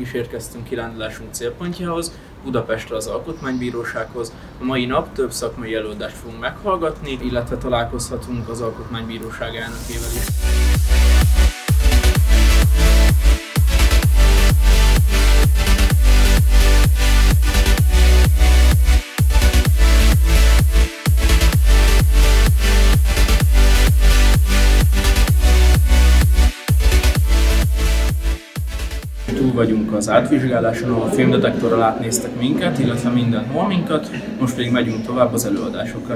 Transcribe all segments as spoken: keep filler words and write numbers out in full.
is érkeztünk kirándulásunk célpontjához, Budapestre az Alkotmánybírósághoz. A mai nap több szakmai előadást fogunk meghallgatni, illetve találkozhatunk az Alkotmánybíróság elnökével is. Túl vagyunk az átvizsgáláson, ahol a filmdetektorral átnéztek minket, illetve mindenhol minket, most pedig megyünk tovább az előadásokra.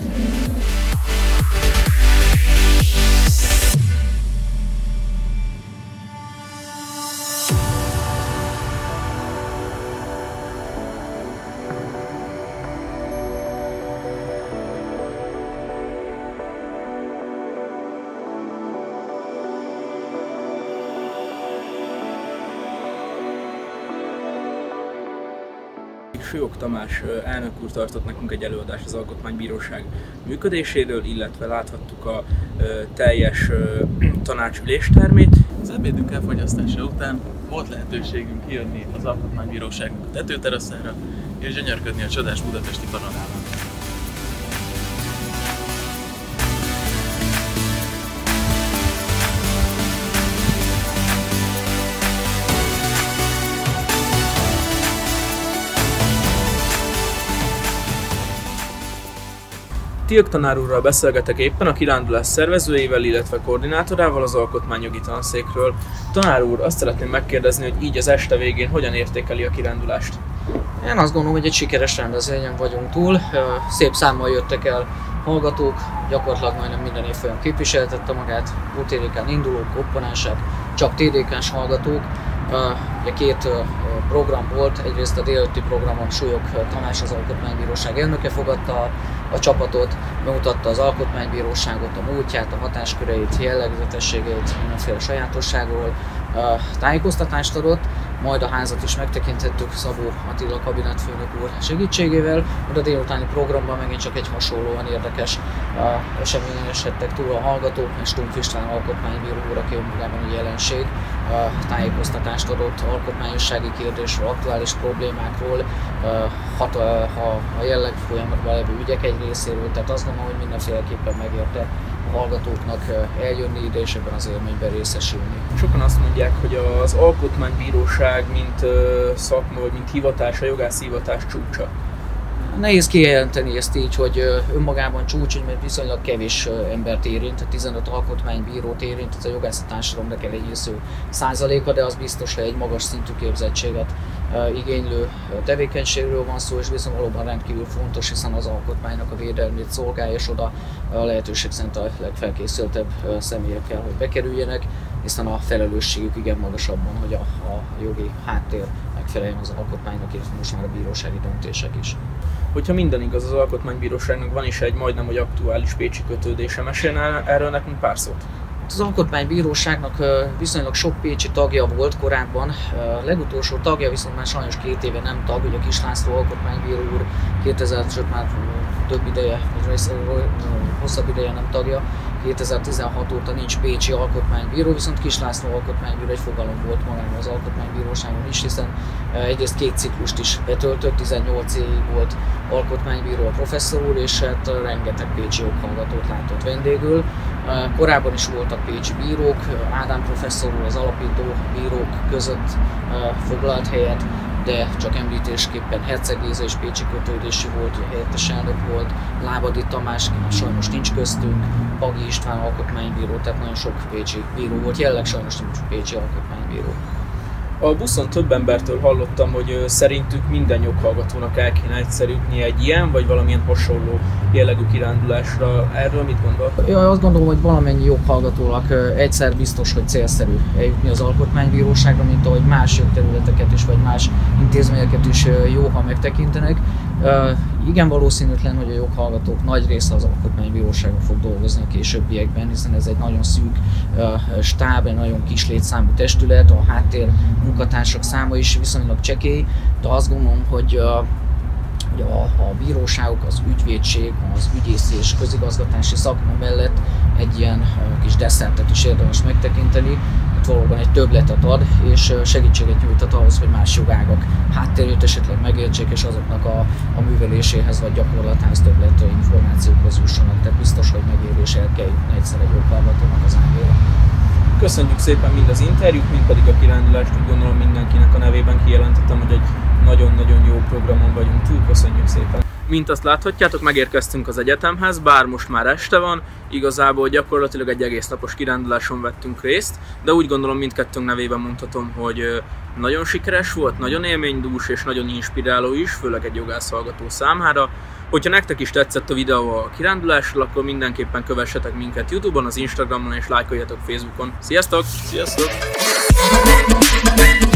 Sőjog Tamás elnök úr tartott nekünk egy előadást az Alkotmánybíróság működéséről, illetve láthattuk a teljes tanácsüléstermét. Az ebédünk elfogyasztása után volt lehetőségünk kijönni az Alkotmánybíróságnak a tetőteraszára és gyönyörködni a csodás budapesti panorámán. Tilk tanár úrral beszélgetek éppen, a kirándulás szervezőjével, illetve koordinátorával az alkotmányjogi tanszékről. Tanár úr, azt szeretném megkérdezni, hogy így az este végén hogyan értékeli a kirándulást? Én azt gondolom, hogy egy sikeres rendezvényen vagyunk túl. Szép számmal jöttek el hallgatók, gyakorlatilag majdnem minden évfolyam képviseltette magát, ó té dé ká-n indulók, opponensek, csak té dé ká-s hallgatók. Ugye két program volt, egyrészt a délelőtti programon Sőjog Tamás, az Alkotmánybíróság elnöke fogadta a, a csapatot, bemutatta az Alkotmánybíróságot, a múltját, a hatásköreit, jellegzetességeit, mindenféle sajátosságról, tájékoztatást adott, majd a házat is megtekinthettük Szabó Attila kabinetfőnök úr segítségével. A délutáni programban megint csak egy hasonlóan érdekes uh, eseményen esettek túl a hallgatók, és Stumpf István alkotmánybíró úr, aki önmagában egy jelenség, uh, tájékoztatást adott alkotmányossági kérdésről, aktuális problémákról, uh, hat, uh, ha a jelleg folyamatban levő ügyek egy részéről, tehát azt gondolom, hogy mindenféleképpen megérte a hallgatóknak eljönni ide és ebben az élményben részesülni. Sokan azt mondják, hogy az Alkotmánybíróság mint szakma, vagy mint hivatás, a jogász hivatás csúcsa. Nehéz kijelenteni ezt így, hogy önmagában csúcs, mert viszonylag kevés embert érint, tizenöt alkotmánybírót érint, ez a jogászati társadalomnak elegyésző százaléka, de az biztos, hogy egy magas szintű képzettséget igénylő tevékenységről van szó, és viszont valóban rendkívül fontos, hiszen az alkotmánynak a védelmét szolgálja, és oda a lehetőség szerint a legfelkészültebb személyek kell, hogy bekerüljenek, hiszen a felelősségük igen magasabban, hogy a, a jogi háttér megfeleljen az alkotmánynak, illetve most már a bírósági döntések is. Hogyha minden igaz, az Alkotmánybíróságnak van is egy majdnem hogy aktuális pécsi kötődése. Mesélne erről nekünk pár szót? Az Alkotmánybíróságnak viszonylag sok pécsi tagja volt korábban, a legutolsó tagja viszont már sajnos két éve nem tag, ugye Kiss László alkotmánybíró úr kétezer, sőt már több ideje, vagy hosszabb ideje nem tagja, kétezer-tizenhat óta nincs pécsi alkotmánybíró, viszont Kiss László alkotmánybíró egy fogalom volt magában az Alkotmánybíróságon is, hiszen egyrészt két ciklust is betöltött, tizennyolc évig volt alkotmánybíró a professzor úr, és hát rengeteg pécsi joghallgatót látott vendégül. Korábban is voltak pécsi bírók, Ádám professzor úr az alapító bírók között foglalt helyet, de csak említésképpen Herceg Géza és pécsi kötődési volt, helyettes elnök volt, Lábadi Tamás, sajnos nincs köztünk, Pagi István alkotmánybíró, tehát nagyon sok pécsi bíró volt, jelenleg sajnos nincs pécsi alkotmánybíró. A buszon több embertől hallottam, hogy szerintük minden joghallgatónak el kéne egyszer jutni egy ilyen, vagy valamilyen hasonló jellegű kirándulásra. Erről mit gondol? Ja, azt gondolom, hogy valamennyi joghallgatónak egyszer biztos, hogy célszerű eljutni az Alkotmánybíróságra, mint ahogy más jogterületeket is, vagy más intézményeket is jó, ha megtekintenek. Igen valószínűtlen, hogy a joghallgatók nagy része az Alkotmánybíróságon fog dolgozni a későbbiekben, hiszen ez egy nagyon szűk stáb, egy nagyon kis létszámú testület, a háttér munkatársak száma is viszonylag csekély, de azt gondolom, hogy hogy a, a bíróságok, az ügyvédség, az ügyészi és közigazgatási szakma mellett egy ilyen kis desszertet is érdemes megtekinteni. itt valóban egy többletet ad, és segítséget nyújtat ahhoz, hogy más jogágak háttérét esetleg megértsék, és azoknak a, a műveléséhez vagy gyakorlatához többlet információkhoz jussanak. Tehát biztos, hogy megér és el kell jutni egyszer egy joghallgatónak az ágéra. Köszönjük szépen mind az interjút, mind pedig a kirándulást. Úgy gondolom mindenkinek a nevében kijelentettem, hogy egy nagyon-nagyon jó programon vagyunk túl. Köszönjük szépen! Mint azt láthatjátok, megérkeztünk az egyetemhez, bár most már este van, igazából gyakorlatilag egy egész napos kiránduláson vettünk részt, de úgy gondolom mindkettőnk nevében mondhatom, hogy nagyon sikeres volt, nagyon élménydús és nagyon inspiráló is, főleg egy jogász hallgató számára. Hogyha nektek is tetszett a videó a kirándulásról, akkor mindenképpen kövessetek minket YouTube-on, az Instagramon és lájkoljatok Facebookon. Sziasztok! Sziasztok!